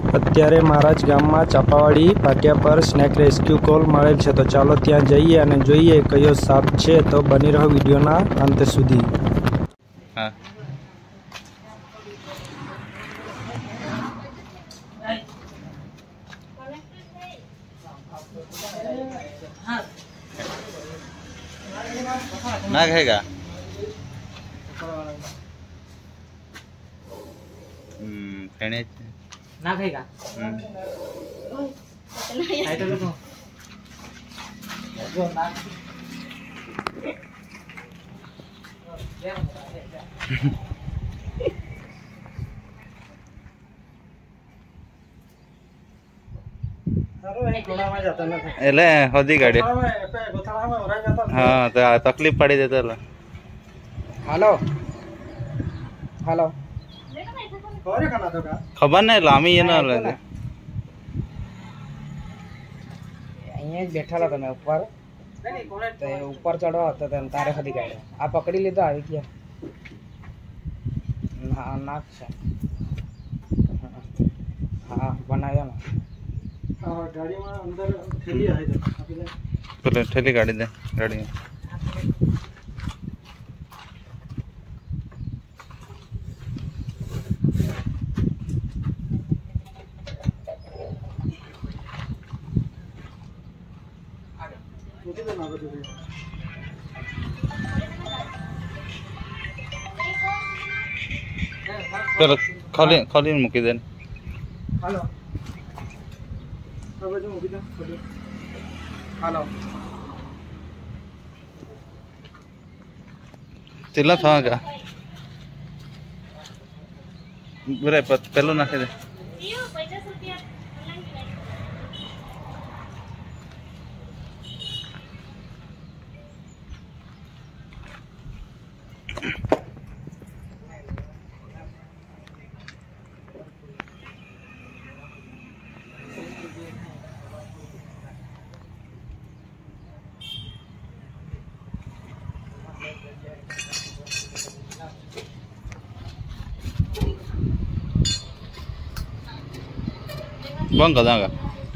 અત્યારે મારા જ ગામમાં ચાપાવાડી પાટિયા પર સ્નેક રેસ્ક્યુ કોલ મળેલ છે, તો ચાલો ત્યાં જઈએ અને જોઈએ કયો સાપ છે। તો બની રહો વિડીયોના અંત સુધી। હા ना खाएगा ना खाएगा એટલે હોદી કાઢી हाँ तो तकलीफ पड़ी देता हेलो हेलो खबर नहीं लामी ये ना लगे अँ बैठा था मैं ऊपर तो ऊपर चढ़ो तो तारे खदी काढ़े आ पकड़ी लीधो आई क्या नाक से हाँ बनाया ना गाड़ी में अंदर थैली है पहले थैली गाड़ी दे गाड़ी में चलो खाली खाली मुकी दे हेलो हेलो चिल्ला था क्या बरे पहलो नाखे दे बंद कर देंगे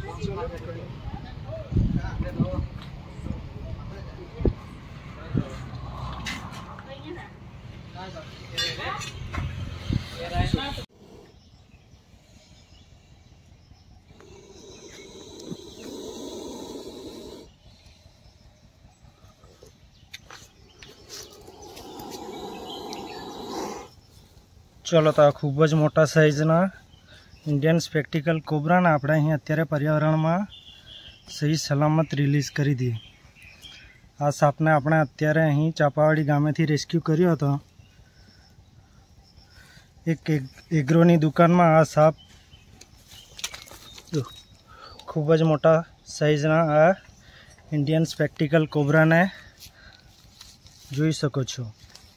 चलो तो खूब ज मोटा साइजना इंडियन स्पेक्टिकल कोबरा ने આપણે અહીં અત્યારે પર્યાવરણમાં સહી સલામત રિલીઝ કરી દીધી। આ સાપને આપણે અત્યારે અહીં ચાપાવાડી ગામેથી રેસ્ક્યુ કર્યો હતો। એક એગ્રોની દુકાનમાં આ સાપ ખૂબ જ મોટા સાઇઝના આ ઇન્ડિયન સ્પેક્ટિકલ કોબરાને જોઈ શકો છો।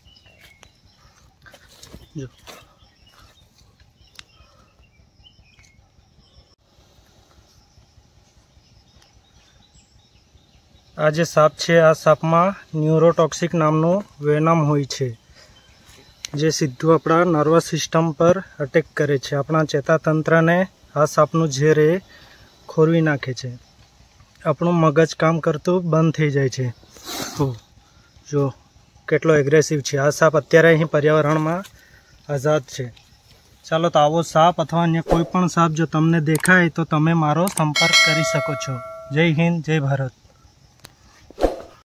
જો आ जे साप है आ साप में न्यूरोटॉक्सिक नामनु वेनम होय छे, जे सीधुं अपना नर्वस सिस्टम पर अटेक करे छे। अपना चेतातंत्र ने आ सापनु झेर खोरवी नाखे छे, अपनु मगज काम करतुं बंद थई जाय छे। जो केटलो एग्रेसिव छे आ साप अत्यारे अहीं पर्यावरण में आजाद छे। चालो तो आवो साप अथवा अन्य कोईपण साप जो तमने देखाय तो तमे मारो संपर्क करी शको छो। जय हिंद, जय भारत।